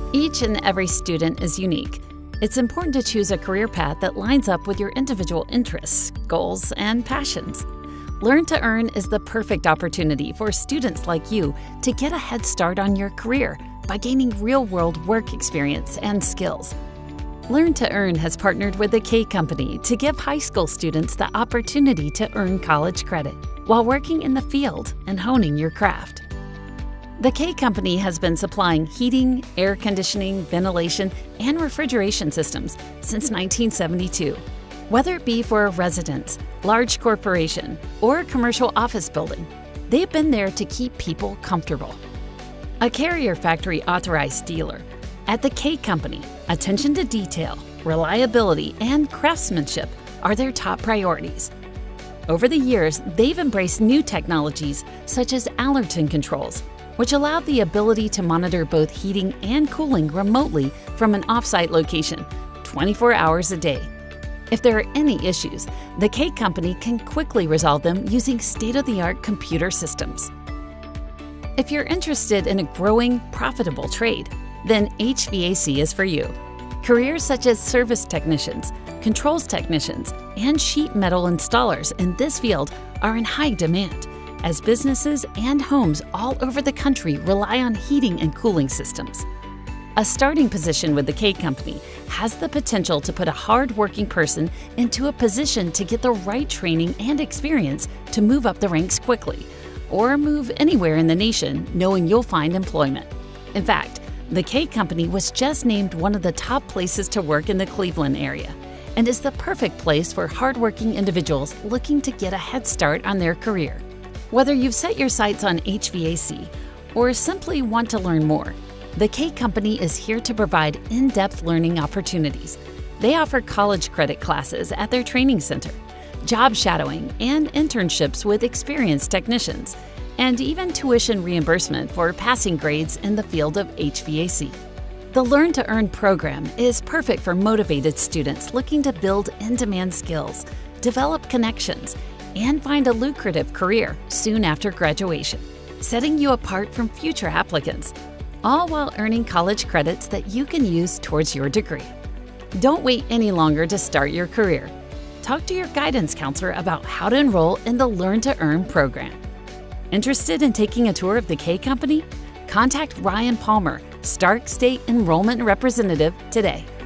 Each and every student is unique. It's important to choose a career path that lines up with your individual interests, goals, and passions. Learn to Earn is the perfect opportunity for students like you to get a head start on your career by gaining real-world work experience and skills. Learn to Earn has partnered with the K Company to give high school students the opportunity to earn college credit while working in the field and honing your craft. The K Company has been supplying heating, air conditioning, ventilation, and refrigeration systems since 1972. Whether it be for a residence, large corporation, or a commercial office building, they've been there to keep people comfortable. A Carrier Factory authorized dealer, at the K Company, attention to detail, reliability, and craftsmanship are their top priorities. Over the years, they've embraced new technologies such as Allerton controls, which allow the ability to monitor both heating and cooling remotely from an off-site location, 24 hours a day. If there are any issues, the K Company can quickly resolve them using state-of-the-art computer systems. If you're interested in a growing, profitable trade, then HVAC is for you. Careers such as service technicians, controls technicians, and sheet metal installers in this field are in high demand, as businesses and homes all over the country rely on heating and cooling systems. A starting position with the K Company has the potential to put a hard-working person into a position to get the right training and experience to move up the ranks quickly, or move anywhere in the nation knowing you'll find employment. In fact, the K Company was just named one of the top places to work in the Cleveland area and is the perfect place for hardworking individuals looking to get a head start on their career. Whether you've set your sights on HVAC or simply want to learn more, the K Company is here to provide in-depth learning opportunities. They offer college credit classes at their training center, job shadowing and internships with experienced technicians, and even tuition reimbursement for passing grades in the field of HVAC. The Learn to Earn program is perfect for motivated students looking to build in-demand skills, develop connections, and find a lucrative career soon after graduation, setting you apart from future applicants, all while earning college credits that you can use towards your degree. Don't wait any longer to start your career. Talk to your guidance counselor about how to enroll in the Learn to Earn program. Interested in taking a tour of the K Company? Contact Ryan Palmer, Stark State Enrollment Representative, today.